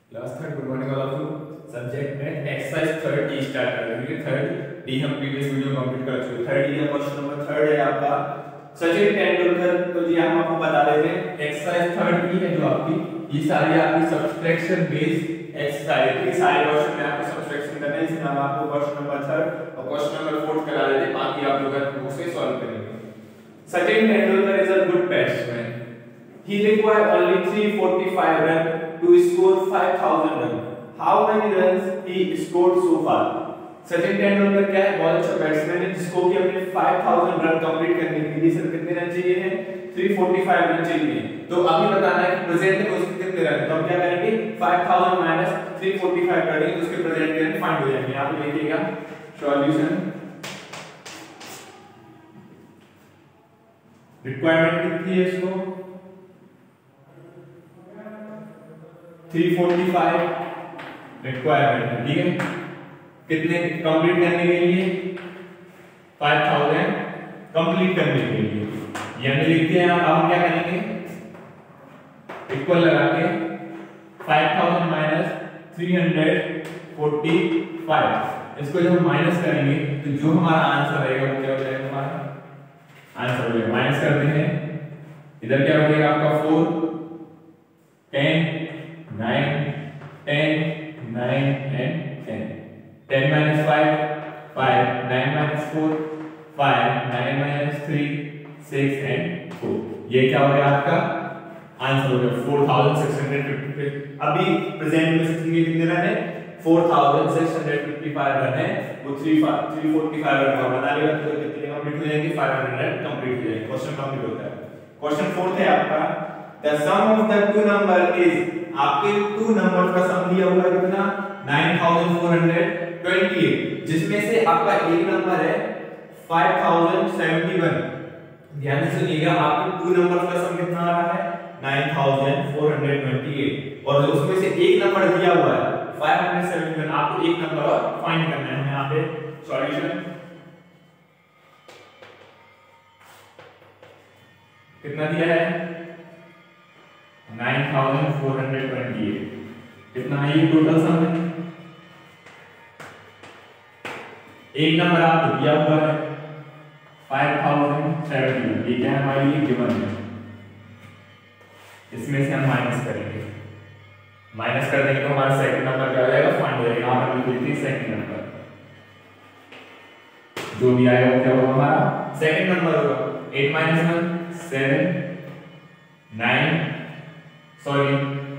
Class third good morning all of you. Subject में exercise third D start कर रहे हैं। थर्ड डी हम प्रीवियस वीडियो कंप्लीट कर चुके हैं। थर्ड डी का क्वेश्चन नंबर थर्ड है आपका सचिन तेंदुलकर। तो जी हम आपको बता देते हैं एक्सरसाइज थर्ड डी है जो आपकी ये सारी आपकी सब्सट्रैक्शन बेस्ड एक्सरसाइज है। सारे क्वेश्चन में आपको सब्सट्रैक्शन करना है, इसलिए हम आपको क्वेश्चन नंबर थर्ड और क्वेश्चन नंबर फोर्थ करा देते हैं, बाकी आप लोग बुक से सॉल्व करेंगे। Sachin Tendulkar is a good batsman. He required only 345 runs to score 5000 runs. How many runs he scored so far? Sachin Tendulkar क्या है? बहुत अच्छा बैट्समैन है जिसको कि अपने 5000 रन कंप्लीट करने के लिए सर कितने रन चाहिए हैं? 345 रन चाहिए। तो अभी बताना है कि प्रेजेंट में उसके कितने रन। तो हम क्या करेंगे? 5000 माइनस 345 करेंगे तो उसके प्रेजेंट के रन फाइंड हो जाएंगे। यहां पे देखिएगा सॉल्यूशन। रिक्वायरमेंट कितनी है इसको? 345 रिक्वायरमेंट है, ठीक है। कितने कंप्लीट करने के लिए? 5000 कंप्लीट करने के लिए। यानी लिखते हैं अब हम क्या करेंगे? इक्वल लगा के 5000 माइनस 345 इसको जब हम माइनस करेंगे तो जो हमारा आंसर रहेगा वो क्या हो जाएगा? हमारा आंसर हो जाएगा, माइनस करते हैं, इधर क्या हो जाएगा आपका 4 10 9 10 9 and 10 10 minus 5 5 9 minus 4 5 9 minus 3 6 and 4। ये क्या हो गया आपका आंसर हो गया 4655। अभी प्रेजेंट में सिस्टम के कितने रन है? 4655 रन है। वो 345 रन का बना लेगा तो कितने कंप्लीट हो जाएंगे? 500 रन कंप्लीट हो जाएंगे। क्वेश्चन कंप्लीट होता है। क्वेश्चन फोर्थ है आपका the sum of the two number is. आपके टू नंबर का सम दिया हुआ है कितना? 9428, जिसमें से आपका एक नंबर है 5071। ध्यान से सुनिएगा, आपके टू नंबर का सम कितना आ रहा है? 9428 और उसमें से एक नंबर दिया हुआ है 571। आपको एक नंबर और फाइंड करना है। यहाँ पे सॉल्यूशन कितना दिया है? 9428 कितना है? ये टोटल सम है। एक नंबर आपको दिया हुआ है 5071। ये क्या है? हमारी ये गिवन है। इसमें से हम माइनस करेंगे, माइनस कर देंगे तो हमारा सेकंड नंबर क्या हो जाएगा? फाइंड हो जाएगा। यहाँ पर लिख देते हैं सेकंड नंबर, जो भी आएगा वो क्या होगा? हमारा सेकंड नंबर होगा। 8 minus 1 7 9 सॉरी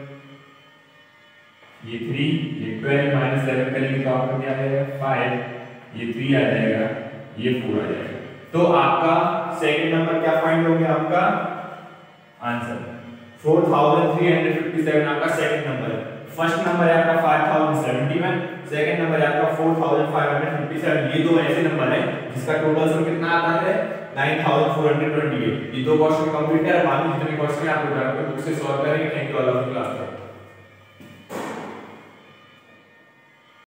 ये 3 ये 12 माइनस 7 करेंगे तो आपका क्या आ जाएगा? 5 ये 3 आ जाएगा, ये 4 आ जाएगा। तो आपका सेकंड नंबर क्या फाइंड हो गया? आपका आंसर 4357 आपका सेकंड नंबर है। फर्स्ट नंबर है आपका 5071, सेकंड नंबर है आपका 4557। ये दो ऐसे नंबर है जिसका टोटल सम कितना आता है? 9428। ये दो क्वेश्चन कंप्लीट है। बाकी जितने क्वेश्चन आप लोग बुक से सॉल्व करेंगे। Thank you all of class.